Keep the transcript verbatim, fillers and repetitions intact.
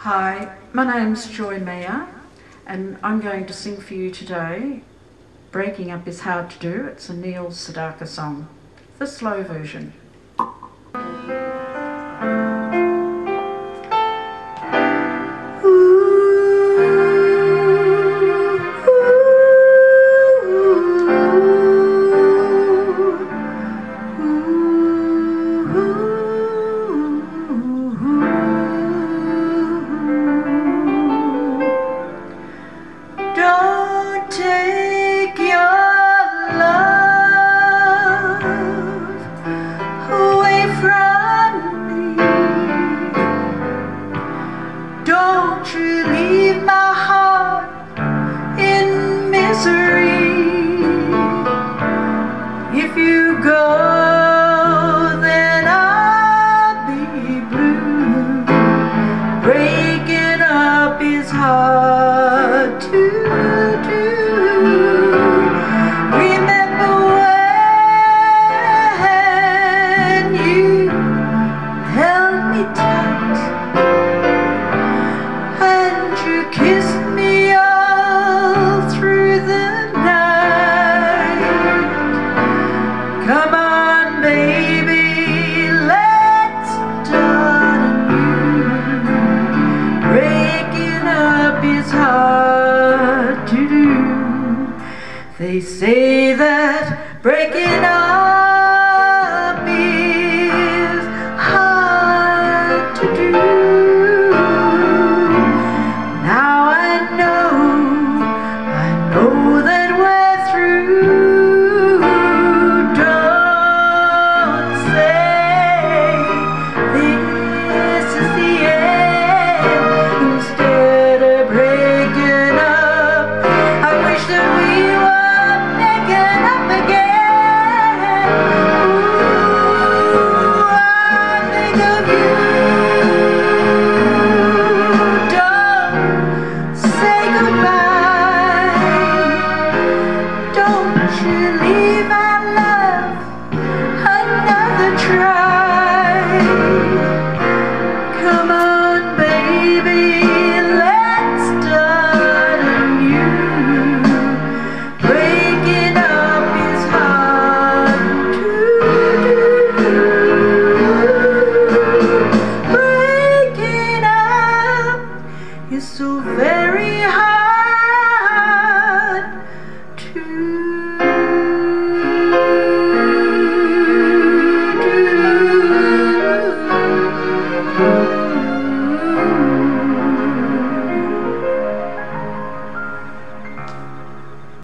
Hi, my name's Joy Meijer and I'm going to sing for you today Breaking Up Is Hard to Do. It's a Neil Sedaka song, the slow version. Don't take your love away from me. Don't you leave my heart in misery. If you go, then I'll be blue. Breaking up is hard to do. Remember when you held me tight and you kissed me all through the night. Come on, baby, let's start anew. Breaking up is hard to do. They say that breaking up is hard to do. Now I know, I know that we're through. Don't say this is the end. Instead of breaking up, I wish that we were making up again. Ooh, I think of you. Don't say goodbye. Don't you leave my love another try. Come on, baby, let's start anew. Breaking up is hard to do. Breaking up is so very hard to do.